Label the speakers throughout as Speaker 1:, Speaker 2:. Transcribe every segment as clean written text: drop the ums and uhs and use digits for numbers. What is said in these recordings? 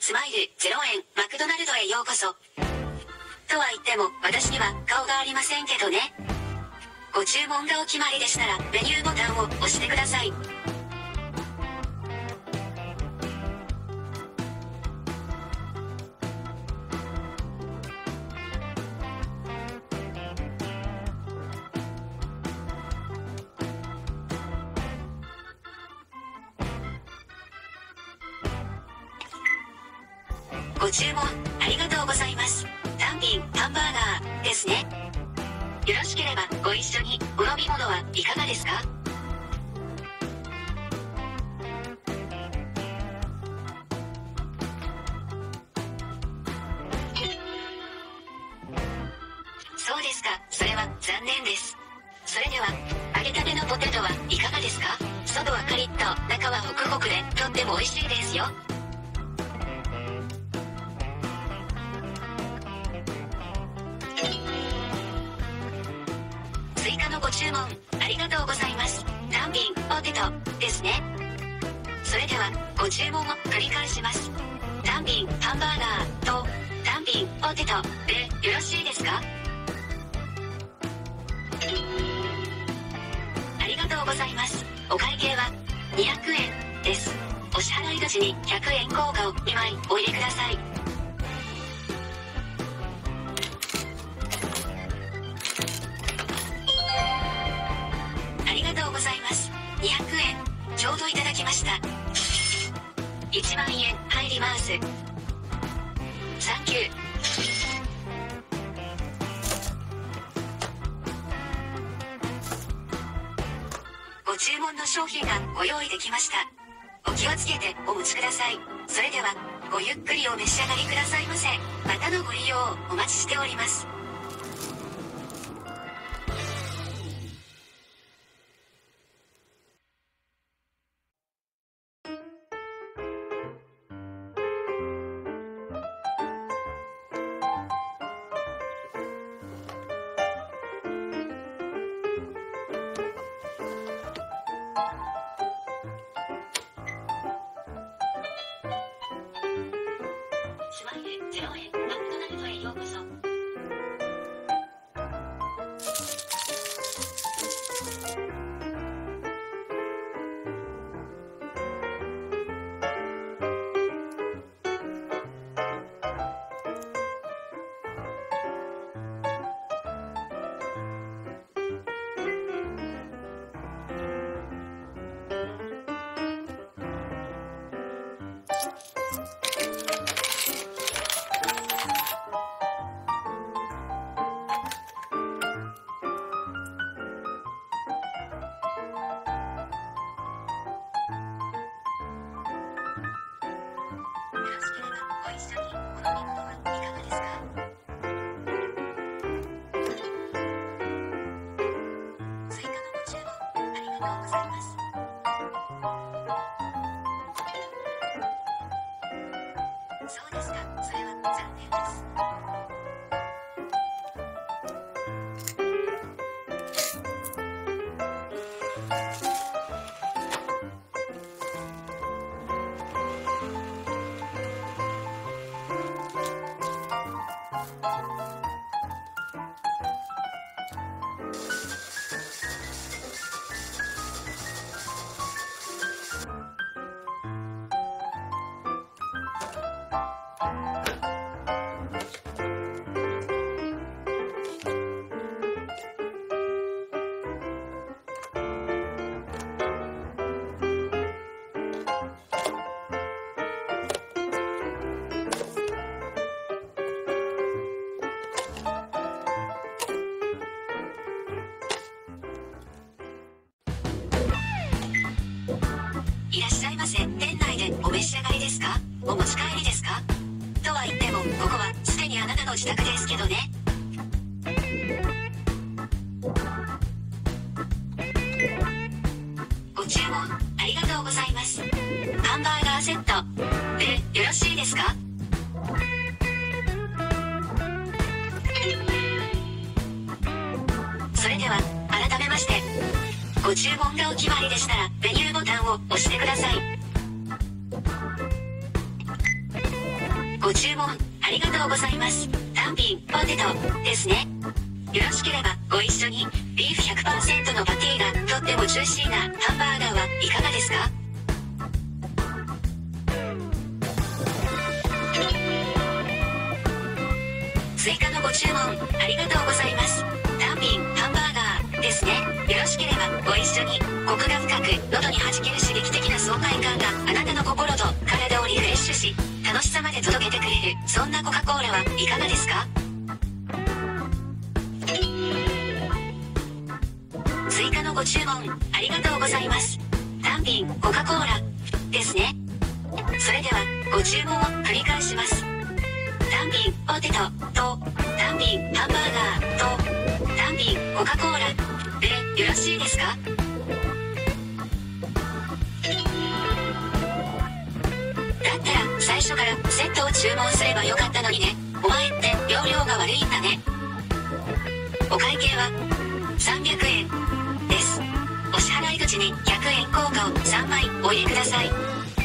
Speaker 1: スマイル0円マクドナルドへようこそ。とは言っても私には顔がありませんけどね。ご注文がお決まりでしたらメニューボタンを押してください。ご注文ありがとうございます。単品ハンバーガーですね。よろしければご一緒にお飲み物はいかがですか？そうですか、それは残念です。それでは揚げたてのポテトはいかがですか？外はカリッと中はホクホクでとっても美味しいですよ。追加のご注文ありがとうございます。単品ポテトですね。それではご注文を繰り返します。単品ハンバーガーと単品ポテトでよろしいですか？ありがとうございます。お会計は200円です。お支払い口に100円硬貨を2枚お入れください。ありがとうございます。200円ちょうどいただきました。1万円入ります。サンキュー。ご注文の商品がご用意できました。お気をつけてお持ちください。それではごゆっくりお召し上がりくださいませ。またのご利用をお待ちしております。スマイル0円マクドナルドへようこそ。よろしければご一緒にお飲み物はいかがですか？追加のご注文ありがとうございます。そうですか、それは残念です。いらっしゃいませ。店内でお召し上がりですか？お持ち帰りですか？とは言ってもここはすでにあなたの自宅ですけどね。ご注文ありがとうございます。ハンバーガーセットでよろしいですか？それでは改めまして、ご注文がお決まりでしたらメニューボタンを押してください。 ご注文ありがとうございます。単品ポテトですね。よろしければご一緒にビーフ 100% のパティがとってもジューシーなハンバーガーはいかがですか？追加のご注文ありがとうございます。単品ハンバーガーですね。よろしければご一緒にコクが深く喉に弾ける刺激的な爽快感があなたの心と体をリフレッシュし楽しさまで届けてくれるそんなコカ・コーラはいかがですか？追加のご注文ありがとうございます。単品コカ・コーラですね。それではご注文を繰り返します。単品ポテトと単品ハンバーガーと単品コカ・コーラでよろしいですか？だったら最初からセットを注文すればよかったのにね。お前って容量が悪いんだね。お会計は300円です。お支払い口に100円硬貨を3枚お入れください。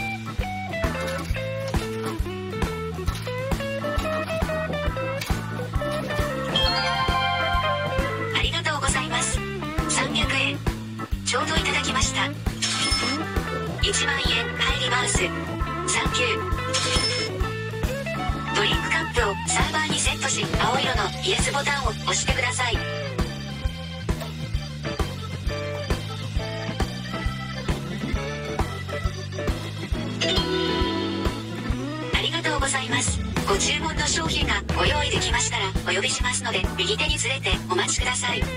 Speaker 1: ありがとうございます。300円ちょうどいただきました。1万円入ります。サンキュー。ドリンクカップをサーバーにセットし青色のイエスボタンを押してください。ありがとうございます。ご注文の商品がご用意できましたらお呼びしますので右手にずれてお待ちください。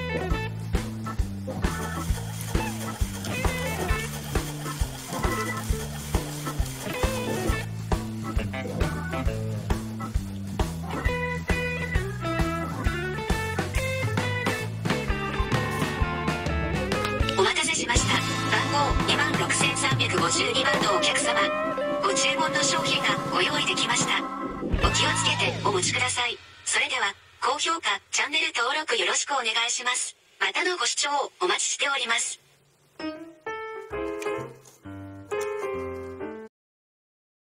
Speaker 1: お待たせしました。番号26352番のお客様、ご注文の商品がご用意できました。お気をつけてお持ちください。それでは高評価チャンネル登録よろしくお願いします。またのご視聴お待ちしております。